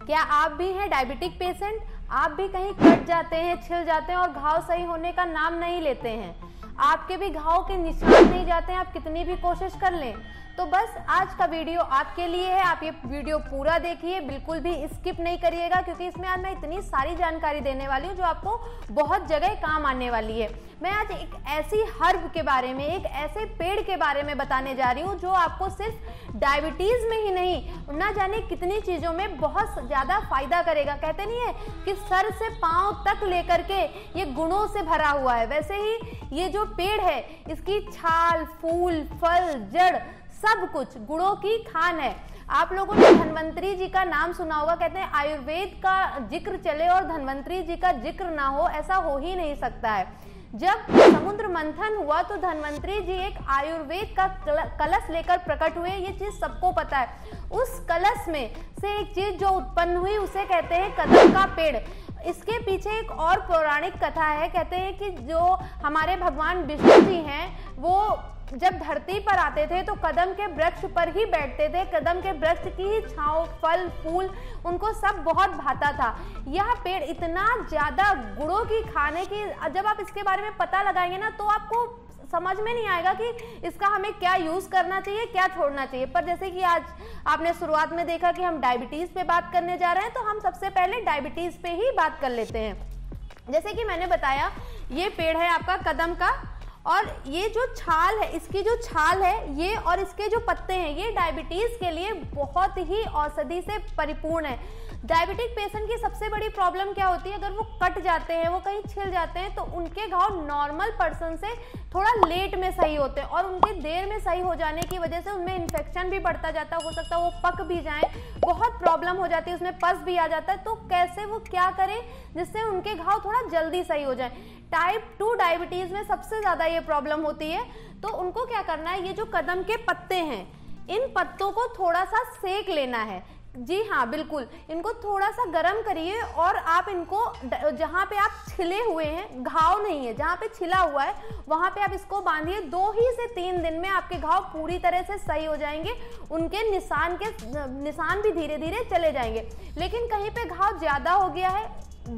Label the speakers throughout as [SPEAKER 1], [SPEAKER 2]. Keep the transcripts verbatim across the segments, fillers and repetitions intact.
[SPEAKER 1] क्या आप भी हैं डायबिटिक पेशेंट? आप भी कहीं कट जाते हैं, छिल जाते हैं और घाव सही होने का नाम नहीं लेते हैं? आपके भी घाव के निशान नहीं जाते हैं, आप कितनी भी कोशिश कर लें? तो बस आज का वीडियो आपके लिए है। आप ये वीडियो पूरा देखिए, बिल्कुल भी स्किप नहीं करिएगा, क्योंकि इसमें आज मैं इतनी सारी जानकारी देने वाली हूँ जो आपको बहुत जगह काम आने वाली है। मैं आज एक ऐसी हर्ब के बारे में, एक ऐसे पेड़ के बारे में बताने जा रही हूँ जो आपको सिर्फ डायबिटीज में ही नहीं, ना जाने कितनी चीजों में बहुत ज्यादा फायदा करेगा। कहते नहीं है कि सर से पांव तक लेकर के ये गुणों से भरा हुआ है, वैसे ही ये जो पेड़ है इसकी छाल, फूल, फल, जड़ सब कुछ गुणों की खान है। आप लोगों ने धन्वंतरी जी का नाम सुना होगा। कहते हैं आयुर्वेद का जिक्र चले और धन्वंतरी जी का जिक्र ना हो, ऐसा हो ही नहीं सकता है। जब समुद्र मंथन हुआ तो धन्वंतरी जी एक आयुर्वेद का कलश लेकर प्रकट हुए, ये चीज सबको पता है। उस कलश में से एक चीज जो उत्पन्न हुई उसे कहते हैं कदम का पेड़। इसके पीछे एक और पौराणिक कथा है। कहते हैं कि जो हमारे भगवान विष्णु जी हैं वो जब धरती पर आते थे तो कदम के वृक्ष पर ही बैठते थे। कदम के वृक्ष की ही छांव, फल, फूल उनको सब बहुत भाता था। यह पेड़ इतना ज्यादा गुणों की खान है कि जब आप इसके बारे में पता लगाएंगे ना तो आपको समझ में नहीं आएगा कि इसका हमें क्या यूज करना चाहिए, क्या छोड़ना चाहिए। पर जैसे कि आज आपने शुरुआत में देखा कि हम डायबिटीज पे बात करने जा रहे हैं, तो हम सबसे पहले डायबिटीज पे ही बात कर लेते हैं। जैसे कि मैंने बताया, ये पेड़ है आपका कदम का, और ये जो छाल है, इसकी जो छाल है ये और इसके जो पत्ते हैं, ये डायबिटीज के लिए बहुत ही औषधि से परिपूर्ण है। डायबिटिक पेशेंट की सबसे बड़ी प्रॉब्लम क्या होती है? अगर वो कट जाते हैं, वो कहीं छिल जाते हैं, तो उनके घाव नॉर्मल पर्सन से थोड़ा लेट में सही होते हैं, और उनके देर में सही हो जाने की वजह से उनमें इन्फेक्शन भी बढ़ता जाता है। हो सकता है वो पक भी जाए, बहुत प्रॉब्लम हो जाती है, उसमें पस भी आ जाता है। तो कैसे वो क्या करें जिससे उनके घाव थोड़ा जल्दी सही हो जाए? टाइप टू डायबिटीज में सबसे ज्यादा ये प्रॉब्लम होती है। तो उनको क्या करना है, ये जो कदम के पत्ते हैं, इन पत्तों को थोड़ा सा सेक लेना है। जी हाँ, बिल्कुल, इनको थोड़ा सा गर्म करिए और आप इनको जहाँ पे आप छिले हुए हैं, घाव नहीं है, जहाँ पे छिला हुआ है वहाँ पे आप इसको बांधिए। दो ही से तीन दिन में आपके घाव पूरी तरह से सही हो जाएंगे, उनके निशान के निशान भी धीरे धीरे चले जाएंगे। लेकिन कहीं पे घाव ज्यादा हो गया है,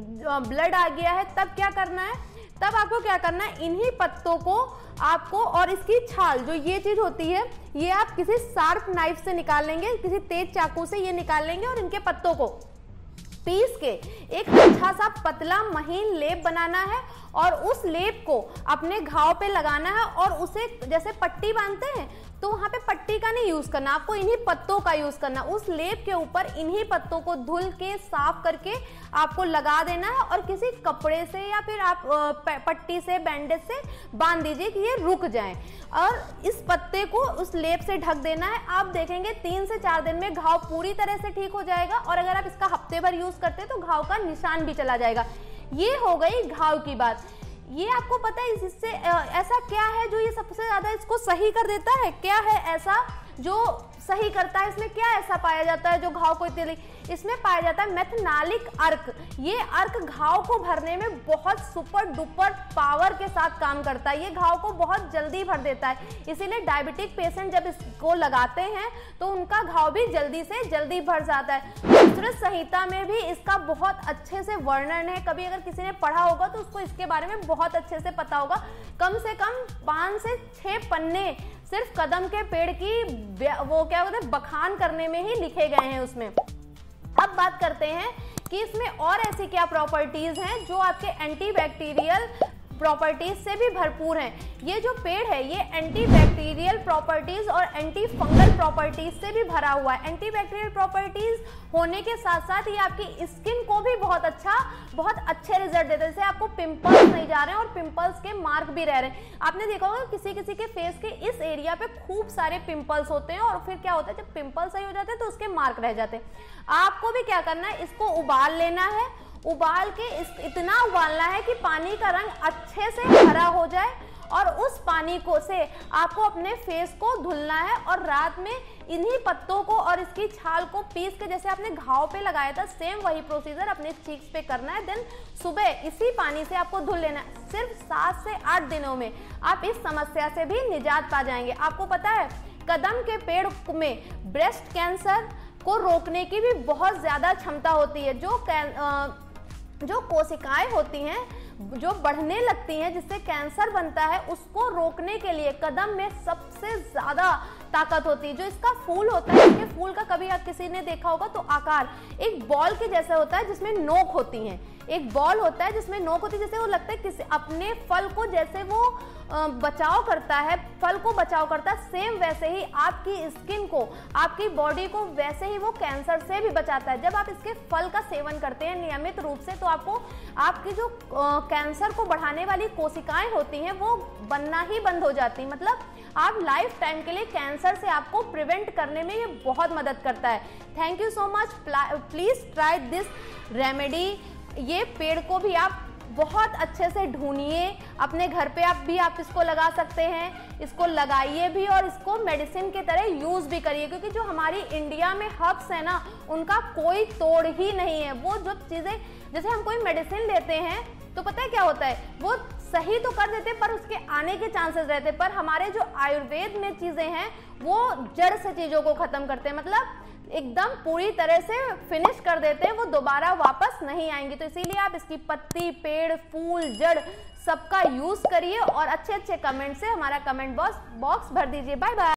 [SPEAKER 1] ब्लड आ गया है, तब क्या करना है? तब आपको क्या करना है, इन्हीं पत्तों को आपको और इसकी छाल, जो ये चीज होती है, ये आप किसी शार्प नाइफ से निकाल लेंगे, किसी तेज चाकू से ये निकाल लेंगे और इनके पत्तों को पीस के एक अच्छा सा पतला महीन लेप बनाना है, और उस लेप को अपने घाव पे लगाना है। और उसे जैसे पट्टी बांधते हैं तो वहां पे पट्टी का नहीं यूज करना, आपको इन्हीं पत्तों का यूज करना। उस लेप के ऊपर इन्हीं पत्तों को धुल के साफ करके आपको लगा देना है, और किसी कपड़े से या फिर आप पट्टी से, बैंडेज से बांध दीजिए कि ये रुक जाए, और इस पत्ते को उस लेप से ढक देना है। आप देखेंगे तीन से चार दिन में घाव पूरी तरह से ठीक हो जाएगा, और अगर आप इसका हफ्ते भर यूज करते हैं तो घाव का निशान भी चला जाएगा। ये हो गई घाव की बात। ये आपको पता है इससे ऐसा क्या है जो ये सबसे ज्यादा इसको सही कर देता है? क्या है ऐसा जो सही करता है? इसमें क्या ऐसा पाया जाता है जो घाव को इतनी? इसमें पाया जाता है मेथनालिक अर्क। ये अर्क घाव को भरने में बहुत सुपर डुपर पावर के साथ काम करता है। ये घाव को बहुत जल्दी भर देता है, इसीलिए डायबिटिक पेशेंट जब इसको लगाते हैं तो उनका घाव भी जल्दी से जल्दी भर जाता है। संस्कृत संहिता में भी इसका बहुत अच्छे से वर्णन है। कभी अगर किसी ने पढ़ा होगा तो उसको इसके बारे में बहुत अच्छे से पता होगा। कम से कम पांच से छह पन्ने सिर्फ कदम के पेड़ की वो क्या होता है बखान करने में ही लिखे गए हैं उसमें। अब बात करते हैं कि इसमें और ऐसी क्या प्रॉपर्टीज हैं जो आपके एंटीबैक्टीरियल प्रॉपर्टीज से भी भरपूर हैं। ये जो पेड़ है ये एंटीबैक्टीरियल प्रॉपर्टीज और एंटी फंगल प्रॉपर्टीज से भी भरा हुआ है। एंटीबैक्टीरियल प्रॉपर्टीज होने के साथ साथ ये आपकी स्किन को भी बहुत अच्छा बहुत अच्छे रिजल्ट देता है। जैसे आपको पिंपल्स नहीं जा रहे हैं और पिंपल्स के मार्क भी रह रहे हैं। आपने देखा होगा किसी किसी के फेस के इस एरिया पे खूब सारे पिंपल्स होते हैं, और फिर क्या होता है जब पिंपल्स सही हो जाते हैं तो उसके मार्क रह जाते हैं। आपको भी क्या करना है, इसको उबाल लेना है। उबाल के इस इतना उबालना है कि पानी का रंग अच्छे से हरा हो जाए, और उस पानी को से आपको अपने फेस को धुलना है, और रात में इन्हीं पत्तों को और इसकी छाल को पीस के जैसे आपने घाव पे लगाया था सेम वही प्रोसीजर अपने चीक्स पे करना है। देन सुबह इसी पानी से आपको धुल लेना है। सिर्फ सात से आठ दिनों में आप इस समस्या से भी निजात पा जाएंगे। आपको पता है कदम के पेड़ में ब्रेस्ट कैंसर, को रोकने की भी बहुत ज्यादा क्षमता होती है। जो जो कोशिकाएं होती हैं जो बढ़ने लगती हैं जिससे कैंसर बनता है, उसको रोकने के लिए कदम में सबसे ज्यादा ताकत होती है। जो इसका फूल होता है, इसके फूल का कभी आप किसी ने देखा होगा तो आकार एक बॉल के जैसा होता है जिसमें नोक होती हैं। एक बॉल होता है जिसमें नोक होती है, जैसे वो लगता है किसी अपने फल को जैसे वो बचाव करता है, फल को बचाव करता है, सेम वैसे ही आपकी स्किन को, आपकी बॉडी को वैसे ही वो कैंसर से भी बचाता है। जब आप इसके फल का सेवन करते हैं नियमित रूप से, तो आपको आपकी जो कैंसर को बढ़ाने वाली कोशिकाएं होती हैं वो बनना ही बंद हो जाती हैं। मतलब आप लाइफ टाइम के लिए कैंसर से आपको प्रिवेंट करने में ये बहुत मदद करता है। Thank you so much. Please try this remedy. ये पेड़ को भी आप बहुत अच्छे से ढूंढिए, अपने घर पे आप भी आप इसको लगा सकते हैं, इसको लगाइए भी और इसको मेडिसिन की तरह यूज भी करिए, क्योंकि जो हमारी इंडिया में हर्ब्स है ना, उनका कोई तोड़ ही नहीं है। वो जो चीजें, जैसे हम कोई मेडिसिन लेते हैं तो पता है क्या होता है, वो सही तो कर देते पर उसके आने के चांसेस रहते, पर हमारे जो आयुर्वेद में चीजें हैं वो जड़ से चीजों को खत्म करते हैं, मतलब एकदम पूरी तरह से फिनिश कर देते हैं, वो दोबारा वापस नहीं आएंगी। तो इसीलिए आप इसकी पत्ती, पेड़, फूल, जड़ सबका यूज करिए और अच्छे अच्छे कमेंट से हमारा कमेंट बॉक्स बॉक्स भर दीजिए। Bye bye.